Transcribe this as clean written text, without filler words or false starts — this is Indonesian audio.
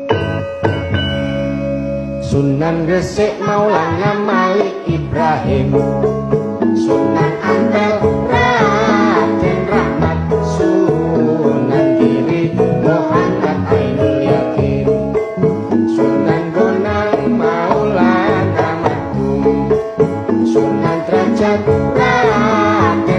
Sunan Gresik Maulana Malik Ibrahim, Sunan Ampel Raden Rahmat, Sunan Giri Muhammad Ainul Yakin, Sunan Bonang Maulana Maktum, Sunan Derajat Raden